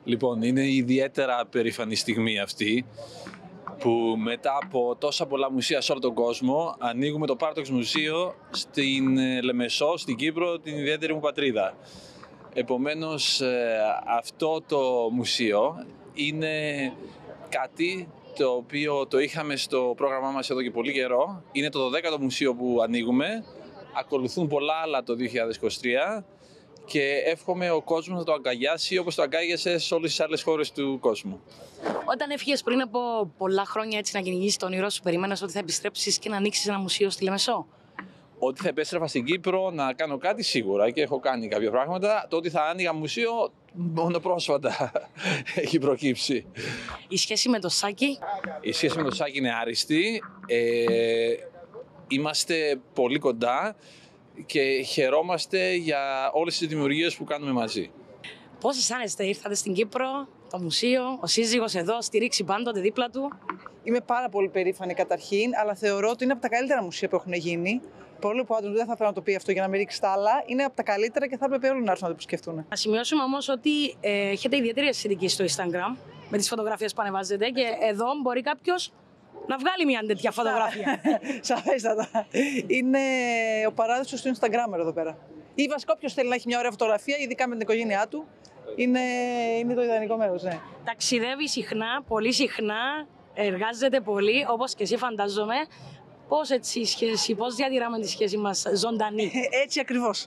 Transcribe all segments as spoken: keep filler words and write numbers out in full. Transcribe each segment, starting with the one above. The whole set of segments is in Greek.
Λοιπόν, είναι ιδιαίτερα περήφανη στιγμή αυτή που μετά από τόσα πολλά μουσεία σε όλο τον κόσμο ανοίγουμε το Πάρτοξ Μουσείο στην Λεμεσό, στην Κύπρο, την ιδιαίτερη μου πατρίδα. Επομένως, αυτό το μουσείο είναι κάτι το οποίο το είχαμε στο πρόγραμμά μας εδώ και πολύ καιρό. Είναι το δωδέκατο μουσείο που ανοίγουμε. Ακολουθούν πολλά άλλα το δύο χιλιάδες είκοσι τρία και εύχομαι ο κόσμος να το αγκαλιάσει όπως το αγκάγιασε σε όλες τις άλλες χώρες του κόσμου. Όταν έφυγες πριν από πολλά χρόνια έτσι να κυνηγήσεις το όνειρό σου, περίμενες ότι θα επιστρέψεις και να ανοίξεις ένα μουσείο στη Λεμεσό? Ότι θα επέστρεφα στην Κύπρο να κάνω κάτι σίγουρα και έχω κάνει κάποια πράγματα. Το ότι θα άνοιγα μουσείο μόνο πρόσφατα έχει προκύψει. Η σχέση με το Σάκη? Η σχέση με το Σάκη είναι άριστη. Ε, είμαστε πολύ κοντά και χαιρόμαστε για όλες τις δημιουργίες που κάνουμε μαζί. Πώς αισθάνεστε, ήρθατε στην Κύπρο, το μουσείο, ο σύζυγος εδώ, στηρίξει πάντοτε δίπλα του? Είμαι πάρα πολύ περήφανη καταρχήν, αλλά θεωρώ ότι είναι από τα καλύτερα μουσεία που έχουν γίνει. Παρόλο που ο άντρας δεν θα ήθελα να το πει αυτό για να μην ρίξει τα άλλα, είναι από τα καλύτερα και θα έπρεπε όλοι να έρθουν να το επισκεφτούν. Να σημειώσουμε όμως ότι ε, έχετε ιδιαίτερη αισθητική στο Instagram με τις φωτογραφίες που ανεβάζετε και εδώ μπορεί κάποιος να βγάλει μια τέτοια φωτογραφία. Σαφέστατα. Είναι ο παράδεισος του Instagram εδώ πέρα. Ή βασικά όποιος θέλει να έχει μια ωραία φωτογραφία, ειδικά με την οικογένειά του, είναι, είναι το ιδανικό μέρος. Ναι. Ταξιδεύει συχνά, πολύ συχνά, εργάζεται πολύ, όπως και εσύ φαντάζομαι. Πώς έτσι η σχέση, πώς διατηράμε τη σχέση μας ζωντανή? Έτσι ακριβώς.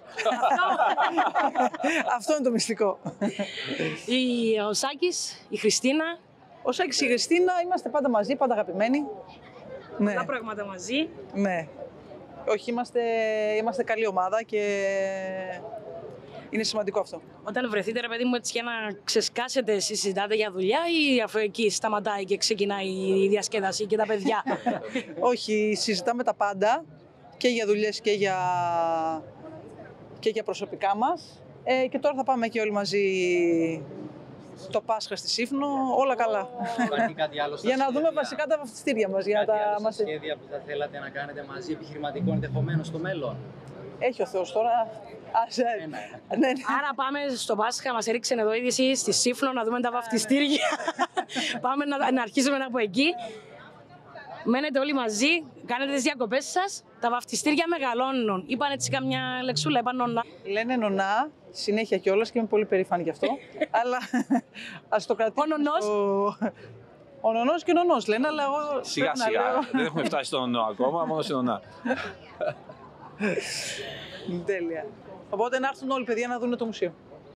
Αυτό είναι το μυστικό. Η, ο Σάκης, η Χριστίνα. Ο Σάκης και η Χριστίνα είμαστε πάντα μαζί, πάντα αγαπημένοι. Ναι. Τα πράγματα μαζί. Ναι. Όχι, είμαστε, είμαστε καλή ομάδα και είναι σημαντικό αυτό. Όταν βρεθείτε, ρε παιδί μου, έτσι για να ξεσκάσετε, συζητάτε για δουλειά ή αφού εκεί σταματάει και ξεκινάει η διασκέδαση και τα παιδιά? Όχι, συζητάμε τα πάντα και για δουλειές και για, και για προσωπικά μας. Ε, και τώρα θα πάμε και όλοι μαζί το Πάσχα στη Σύφνο, όλα καλά. Υπάρχει κάτι άλλο στα για να σχέδια, δούμε βασικά τα βαφτιστήρια μας. Κάτι τα... άλλο στα μας... σχέδια που θα θέλατε να κάνετε μαζί, επιχειρηματικό ενδεχομένως στο μέλλον? Έχει ο Θεός τώρα. Ας, ένα, ένα. Ναι, ναι. Άρα πάμε στο Πάσχα, μας έριξε εδώ είδηση στη Σύφνο να δούμε τα βαφτιστήρια. Πάμε να, να αρχίσουμε από εκεί. Μένετε όλοι μαζί, κάνετε τις διακοπές σας, τα βαφτιστήρια μεγαλώνουν. Είπαν έτσι καμιά λεξούλα, είπαν νονά. Λένε νονά, συνέχεια κιόλας και είμαι πολύ περήφανη γι' αυτό. Αλλά ας το κρατήσουμε. Ο νονός. Στο... Ο νονός και ο νονός λένε, αλλά εγώ... Σιγά σιγά, δεν έχουμε φτάσει στο νονό ακόμα, μόνο στο νονά. Τέλεια. Οπότε να έρθουν όλοι παιδιά να δουν το μουσείο.